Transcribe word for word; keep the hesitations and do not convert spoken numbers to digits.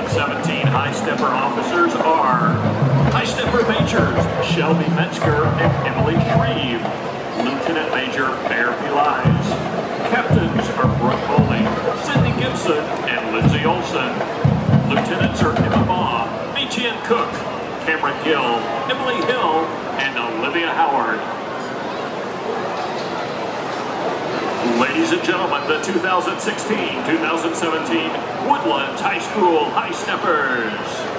seventeen High Stepper officers are High Stepper Majors Shelby Metzger and Emily Shreve, Lieutenant Major Bear Pelies. Captains are Brooke Bowling, Sydney Gibson, and Lindsay Olson. Lieutenants are Emma Baugh, Michian Cook, Cameron Gill, Emily Hill, and Olivia Howard. Ladies and gentlemen, the two thousand sixteen two thousand seventeen Woodlands High School High Steppers.